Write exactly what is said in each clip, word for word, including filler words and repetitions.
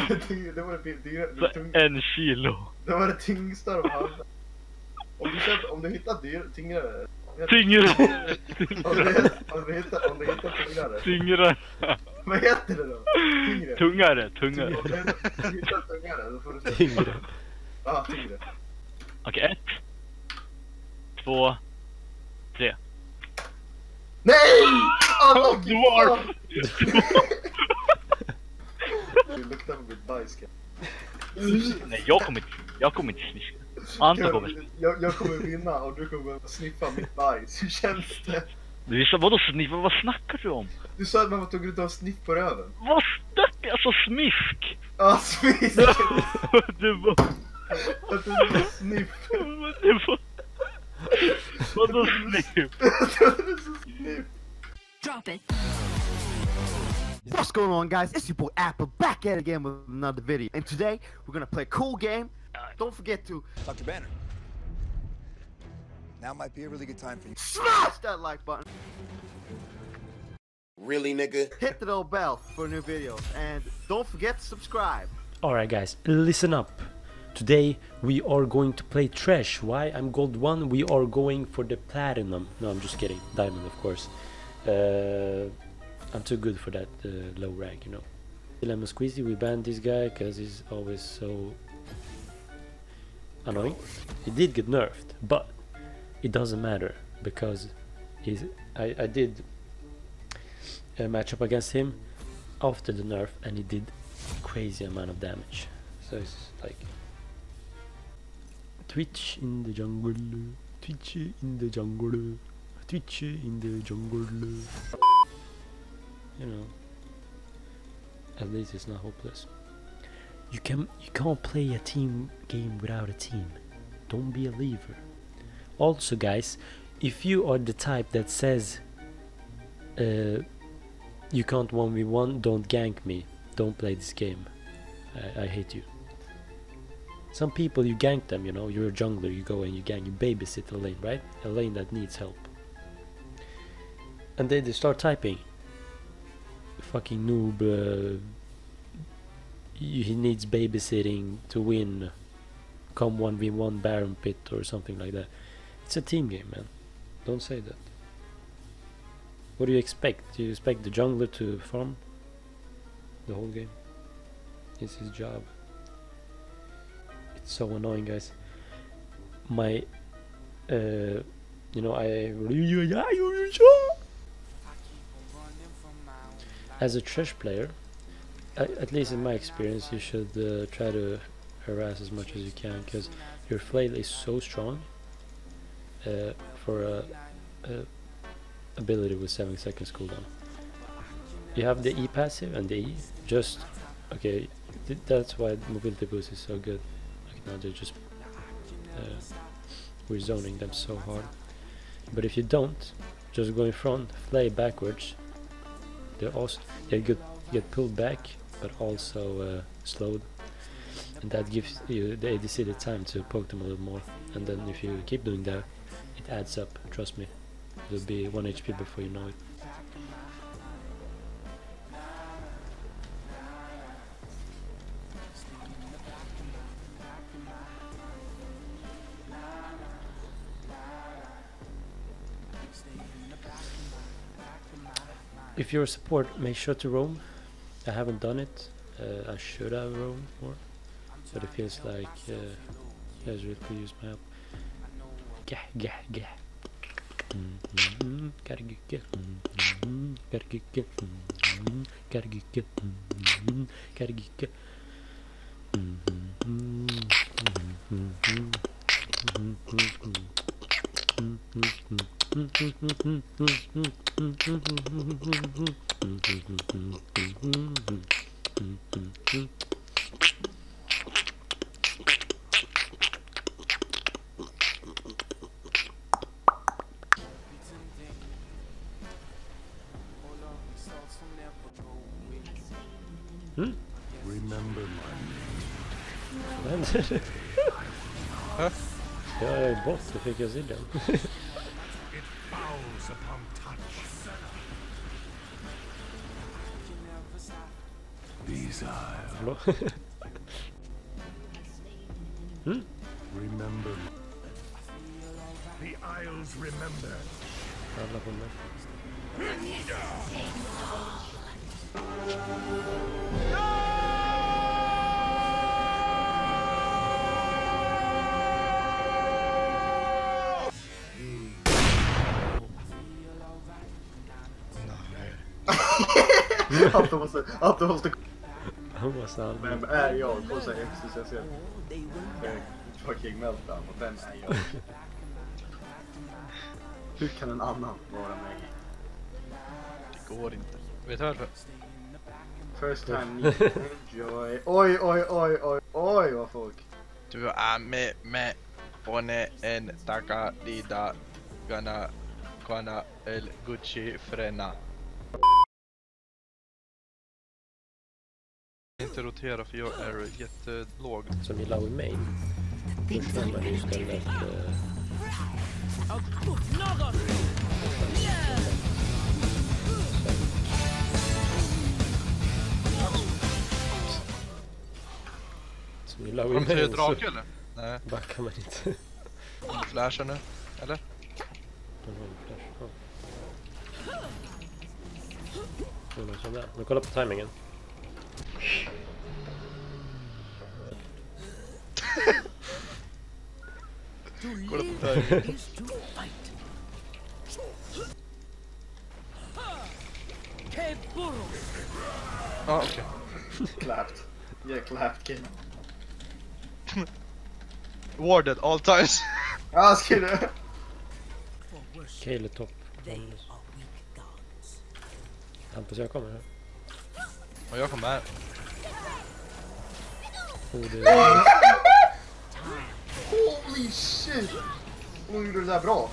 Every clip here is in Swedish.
det, det var det, det, det, Så tung, en kilo. det var det tyngsta de hade. Om du, köpt, om du hittar dyr, tyngre... Tyngre. Om du, om du hittar, om du hittar tyngre... Tyngre. Vad heter det då? Tyngre. Tungare, tungare. Om du hittar tyngre, då får du se. Tyngre. Ja, tyngre. Okej, ett. Två. Tre. Nej! Alla Dwarf! Du luktar på mitt bajs. Nej, jag kommer inte, jag kommer inte sniska. Anton kommer. Jag, jag kommer vinna och du kommer sniffa mitt bajs. Hur känns det? Du sa vadå sniffa? Vad snackar du om? Du sa att man var tvungen att ta sniff på röven. Vad snackar? Alltså smisk! Ja, smisk! Det var... Jag trodde det var sniff. Det var... Vadå sniff? Jag trodde det var sniff. Drop it. What's going on, guys? It's your boy Apple back at it again with another video, and today we're gonna play a cool game. Don't forget to Doctor Banner. Now might be a really good time for you. smash that like button, Really, nigga? hit the little bell for new videos, and don't forget to subscribe. Alright guys, listen up. Today we are going to play Trash. Why? I'm gold one. We are going for the platinum. No, I'm just kidding. Diamond, of course. Uh, I'm too good for that uh, low rank, you know. Lemon Squeezy, we banned this guy because he's always so annoying. He did get nerfed, but it doesn't matter because he's. I, I did a matchup against him after the nerf, and he did crazy amount of damage. So it's like Twitch in the jungle, Twitch in the jungle, Twitch in the jungle. You know, at least it's not hopeless. You can you can't play a team game without a team. Don't be a leaver. Also, guys, if you are the type that says uh, you can't one v one, don't gank me. Don't play this game. I, I hate you. Some people, you gank them, you know, you're a jungler, you go and you gank, you babysit a lane, right? A lane that needs help. And then they start typing. Fucking noob, uh, he needs babysitting to win. Come one v one Baron Pit or something like that. It's a team game, man. Don't say that. What do you expect? Do you expect the jungler to farm the whole game? It's his job. It's so annoying, guys. My, uh, you know, I as a trash player, uh, at least in my experience, you should uh, try to harass as much as you can, because your flail is so strong uh, for a, a ability with seven seconds cooldown. You have the E passive and the E. Just okay. Th that's why mobility boost is so good. Like now they're just uh, we're zoning them so hard. But if you don't, just go in front, play backwards. They also they get get pulled back, but also uh, slowed, and that gives you the A D C the time to poke them a little more. And then if you keep doing that, it adds up. Trust me, it'll be one H P before you know it. If you're a support, make sure to roam. I haven't done it. Uh, I should have roamed more, but it feels like uh, you guys really could use my help. Gah, gah, gah. Mm-hmm. Gotta get get. Mm-hmm. Gotta get get. Mm-hmm. Gotta get get. Mm-hmm. Gotta get get. Mm-hmm. Mm-hmm. Hmm? Remember my name. Huh? Ja, jag är bort, så fick jag se den. It bows upon touch. These exile. Hallå? mm? Remember. The Isles remember. Alla på mig. Allt måste, allt måste Han måste aldrig. Vem är jag? På sig existentiell fucking meltdown. Och vem är jag? Hur kan en annan vara mig? Det går inte. Vet du varför? First time need enjoy. Oj, oj, oj, oj, oj vad folk. Du är med med Pone en taka dida gana kana el Gucci frena. Inte rotera för jag är jättelåg. Som i Lowy Main. Då kör man ju istället... Uh, som i Lowy Har de Main drake så eller? Nej. backar man inte. De flashar nu. Eller? De har en flash. Ja. Så, sån där. Men kolla på timingen. Kolla på timingen. Ja, ah, okej. Okay. Clapped. Yeah, clapped kid. Warded all times. Ja, ska du? Kale topp. Hampus, jag kommer här. Och jag kommer här. Oh, det... Holy shit! Hon gjorde det där bra.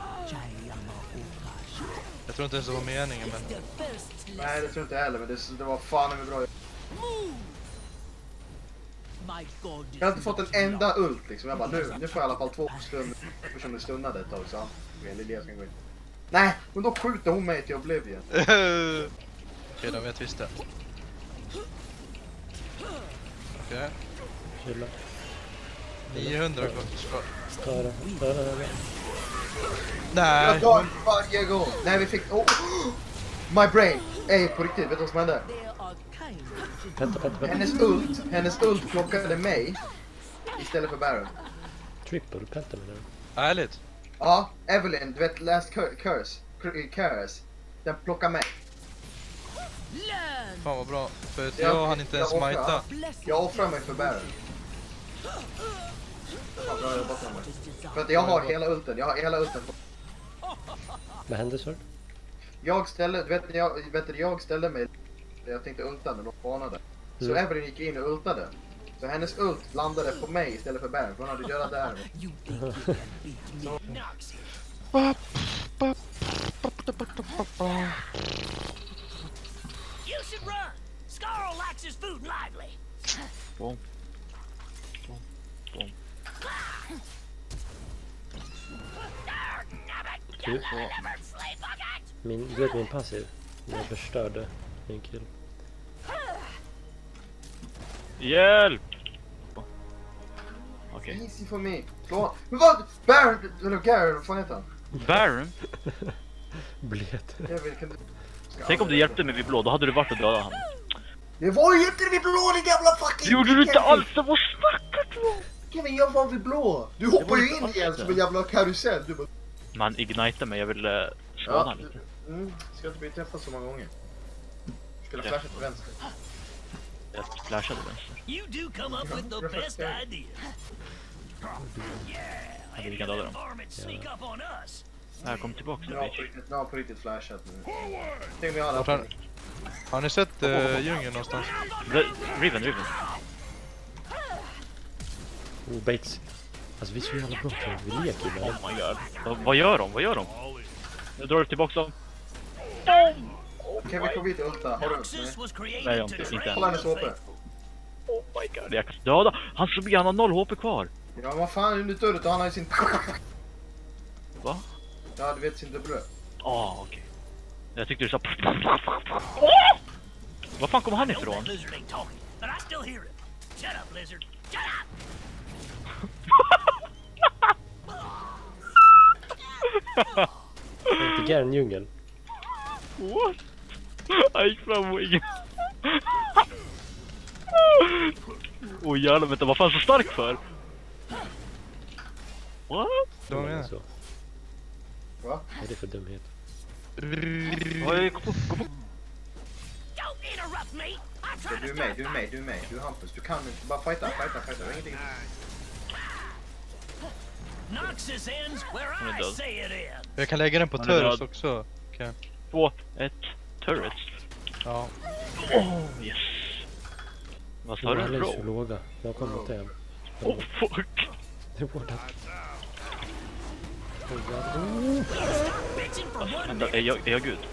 Jag tror inte ens det var meningen, men... Nej, det tror inte jag heller, men det, det var fan med bra. Jag har inte fått en enda ult liksom. Jag bara, nu, nu får jag i alla fall två stunder. Eftersom det stunnade ett tag så han. Lilia ska gå in. Nej, men då skjuter hon mig till Oblivion. Okej, okay, då vet visst det. Okej. Okay. Chilla. niohundra kvar. Ta det. Ta det. Ta det. Nej. Jag dör varje gång. Nej, vi fick... Oh. My brain. Ey, på riktigt, vet du vad som hände? Vänta, vänta, vänta. Hennes ult, hennes ult plockade mig istället för Baron. Triple penta med den. Ärligt. Ja, Evelyn, du vet Last Cur- Curse, Cur- Curse. Den plockar mig. Fan vad bra. För att Jag- jag hann inte ens jag offrar. smita. Jag offrar mig för Baron. Fan, bra jobbat med mig. För att jag har hela ulten, jag har hela ulten. Vad hände så? Jag ställde, du vet, jag, vet du, jag ställde mig, jag tänkte ulta när de spanade. Så Mm. Evelyn gick in och ultade. Så hennes ult landade på mig istället för Baron, för hon hade görat där. You should run. Scarl likes his food lively. Boom. Boom. Boom. Du, min, du vet min passiv. Jag förstörde min kill. Hjälp! Okej. Easy for me. Slå. Men vad? Baron, eller Garen, vad fan heter han? Baron? Blöt. Evelyn, kan du... Tänk om du hjälpte mig vid blå, då hade du varit och dödat han. Det var ju inte vid blå, din jävla fucking... Det gjorde du inte Kevin. alls, det var snackat då! Kevin, jag var vid blå. Du hoppar var ju inte in alls igen det. som en jävla karusell. Du bara... Man ignite mig, jag ville skada Ja, lite. mm, ska inte bli träffad så många gånger. Spela Ja. flashet på vänster. Jag splashade vänster. You do come up with the best ideas. Jag hade kan döda dem. Varmint sneak up on us. Här, kom tillbaka nu, Jag har på bitch. riktigt, jag har på riktigt flashat nu. Tänk om jag hade Vart haft har, har ni sett uh, djungeln någonstans? The- Riven, Riven. Oh, Bates. Alltså vi är så jävla bra på vi leker med. Oh my god. Vad, vad gör de? Vad gör de? Nu drar du tillbaka dem. Kevin, kom hit och ulta. Har du ult? Noxus was Nej, created inte- to inte. train Kolla hennes the H P. faithful. Oh my god, jag kan döda. Han slår förbi, han har noll H P kvar. Ja, vad fan är du dörret? Han har ju sin... Va? Ja, du vet sin dubbel. Ah, okej. Jag tyckte du sa... Var fan kommer han know ifrån? that lizard ain't talking, but I still hear him. Shut up, lizard. Shut up! Inte Garen djungel. What? Han gick fram och ingen... Åh oh, jävlar, vänta, vad fan så stark för? What? De Är är så. Va? Vad är det för dumhet? Oj, gå på, gå på. Don't interrupt me! I'm Ja, trying du är to med, start du är med, du är med. Du är Hampus. Du kan inte bara fighta, fighta, fighta. Det är ingenting. Noxus ends where Han är I död. say it ends. Jag kan lägga den på Han är turret död. också. Okay. Två, ett, turret. Ja. Oh, yes. Vad sa De du? är alldeles för Row? låga. Jag kommer mot det. Oh fuck. Det är borta. Bitching for one Vänta, är jag, är jag gud?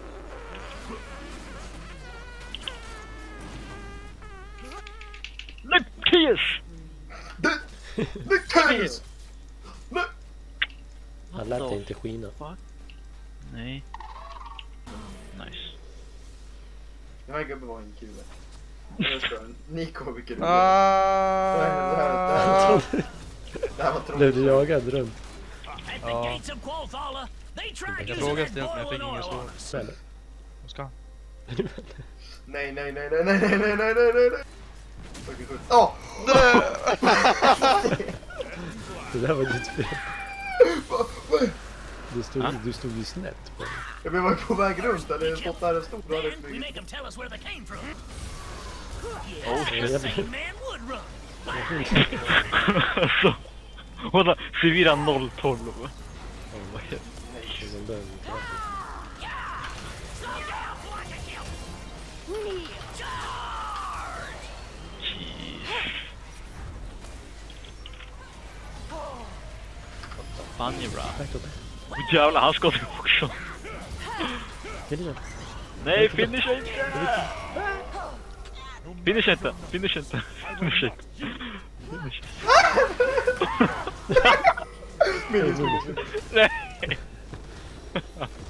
Lyckas! Lyckas! Han lät det inte skina. Nej. Nice. Den här gubben var en kul. Nico, vilken du Ah. Det här, det här, det här var tråkigt. Blev du jagad runt? At the Ja. gates of Qualfalla, they tried Jag using frågade that ställt men jag fick boiling ingen oil svar. on us. Eller? Vad ska han? Nej, nej, nej, nej, nej, nej, nej, nej, nej, nej, nej. Fucking sjukt. Åh! Det där var ditt fel. Du stod, du stod ju snett på den. Jag blev på väg runt där det stått där en stor och hade Man, we flugit. make them tell us where they came from. Oh, Yeah, shit. the same man would run. Alltså. Hålla Civira noll tolv. Oh, vad heter Som dör inte. Slow down so I can kill. Charge! fan är bra. Tack då. Oh, jävlar, han skottar också. Vill du? Nej, finisha inte! Finisha inte, finisha inte. Finisha inte. Finisha. Nej!